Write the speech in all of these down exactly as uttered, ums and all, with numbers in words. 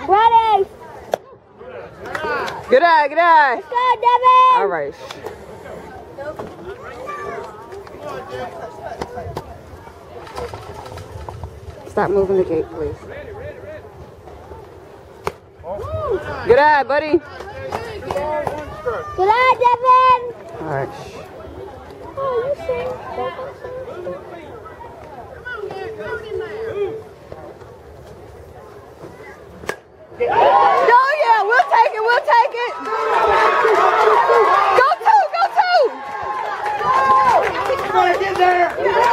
Ready. Good eye, good eye. Let's go, Devin. All right. Stop moving the gate, please. Good eye, buddy. Good eye, Devin. All right. Oh, you see? Oh yeah, we'll take it, we'll take it. Go two, go two. You're gonna get there.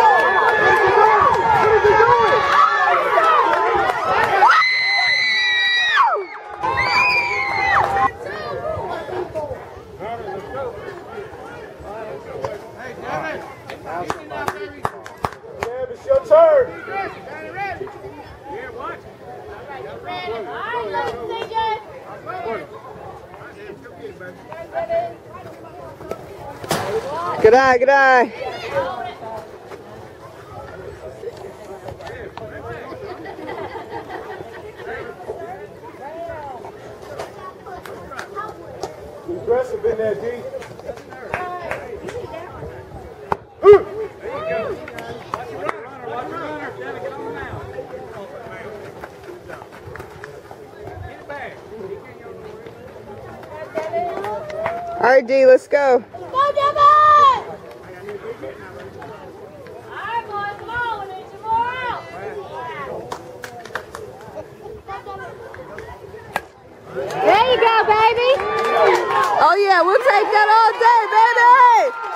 It's your turn. Good eye, good eye. Aggressive in there, D. All right, D, let's go. Go, Devin. Alright, boys, come on. We need some more out. There you go, baby. Oh yeah, we'll take that all day, baby.